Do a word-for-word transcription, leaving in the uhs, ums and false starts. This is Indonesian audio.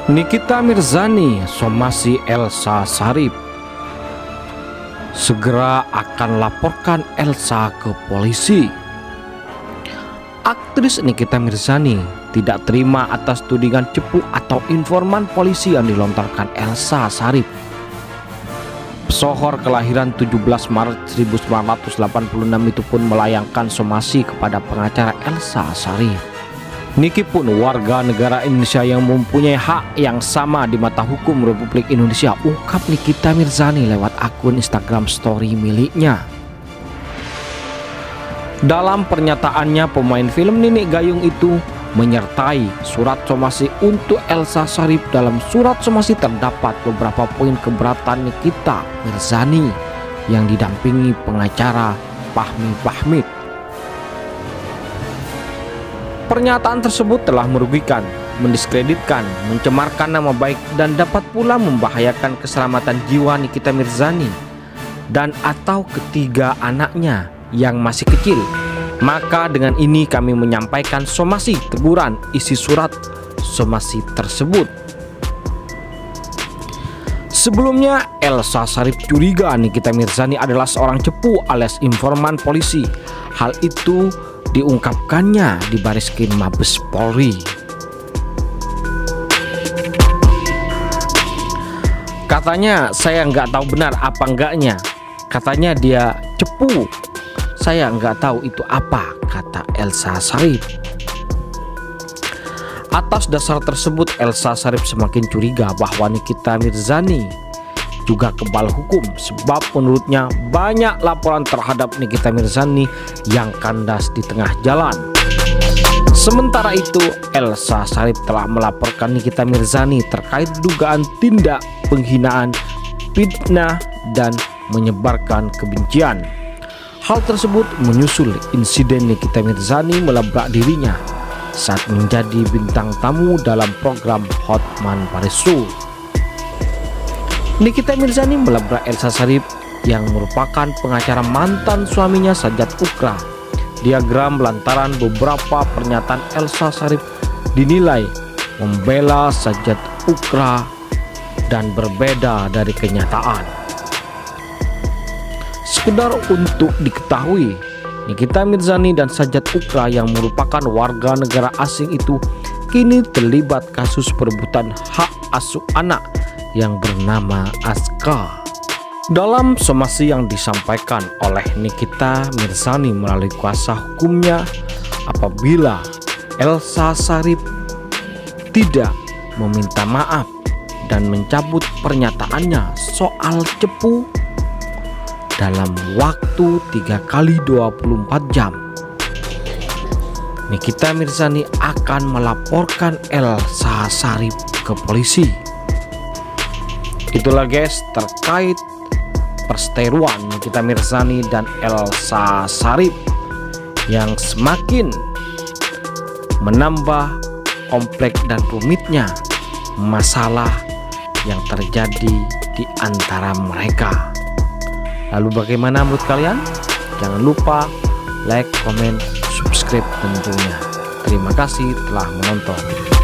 Nikita Mirzani somasi Elsa Sharif. Segera akan laporkan Elsa ke polisi. Aktris Nikita Mirzani tidak terima atas tudingan cepu atau informan polisi yang dilontarkan Elsa Sharif. Pesohor kelahiran tujuh belas Maret seribu sembilan ratus delapan puluh enam itu pun melayangkan somasi kepada pengacara Elsa Sharif. Niki pun warga negara Indonesia yang mempunyai hak yang sama di mata hukum Republik Indonesia, ungkap Nikita Mirzani lewat akun Instagram story miliknya. Dalam pernyataannya, pemain film Nenek Gayung itu menyertai surat somasi untuk Elsa Sharif. Dalam surat somasi terdapat beberapa poin keberatan Nikita Mirzani yang didampingi pengacara Fahmi Fahmi. Pernyataan tersebut telah merugikan, mendiskreditkan, mencemarkan nama baik dan dapat pula membahayakan keselamatan jiwa Nikita Mirzani dan atau ketiga anaknya yang masih kecil. Maka dengan ini kami menyampaikan somasi teguran isi surat somasi tersebut. Sebelumnya, Elsa Sharif curiga Nikita Mirzani adalah seorang cepu alias informan polisi. Hal itu diungkapkannya di Bareskrim Mabes Polri. Katanya, saya nggak tahu benar apa enggaknya. Katanya dia cepu. Saya nggak tahu itu apa, kata Elsa Sharif. Atas dasar tersebut, Elsa Sharif semakin curiga bahwa Nikita Mirzani juga kebal hukum, sebab menurutnya banyak laporan terhadap Nikita Mirzani yang kandas di tengah jalan. Sementara itu, Elsa Sharif telah melaporkan Nikita Mirzani terkait dugaan tindak penghinaan, fitnah, dan menyebarkan kebencian. Hal tersebut menyusul insiden Nikita Mirzani melabrak dirinya saat menjadi bintang tamu dalam program Hotman Paris Show. Nikita Mirzani melabrak Elsa Sharif yang merupakan pengacara mantan suaminya Sajat Ukra. Diagram lantaran beberapa pernyataan Elsa Sharif dinilai membela Sajat Ukra dan berbeda dari kenyataan. Sekedar untuk diketahui, Nikita Mirzani dan Sajat Ukra yang merupakan warga negara asing itu kini terlibat kasus perebutan hak asuh anak yang bernama Aska. Dalam somasi yang disampaikan oleh Nikita Mirzani melalui kuasa hukumnya, apabila Elsa Sharif tidak meminta maaf dan mencabut pernyataannya soal cepu dalam waktu tiga kali dua puluh empat jam, Nikita Mirzani akan melaporkan Elsa Sharif ke polisi. Itulah guys terkait perseteruan Nikita Mirzani dan Elsa Sharif yang semakin menambah kompleks dan rumitnya masalah yang terjadi di antara mereka. Lalu bagaimana menurut kalian? Jangan lupa like, komen, subscribe tentunya. Terima kasih telah menonton.